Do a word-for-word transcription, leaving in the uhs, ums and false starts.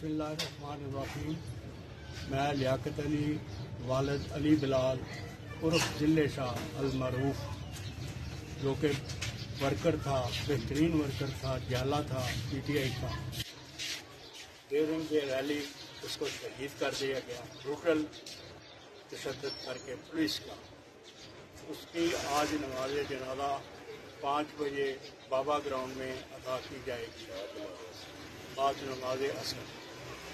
बिस्मिल्लाहिर्रहमानिर्रहीम। मैं लियाकत अली वालिद अली बिलाल उर्फ जिले शाह अल-मरूफ, जो कि वर्कर था, बेहतरीन वर्कर था, जाला था पी टी आई का, ड्यूरिंग द रैली उसको शहीद कर दिया गया, ब्रूटल तशद्दुद करके पुलिस का। उसकी आज नमाज जनाजा पाँच बजे बाबा ग्राउंड में अदा की जाएगी बाद नमाज असर।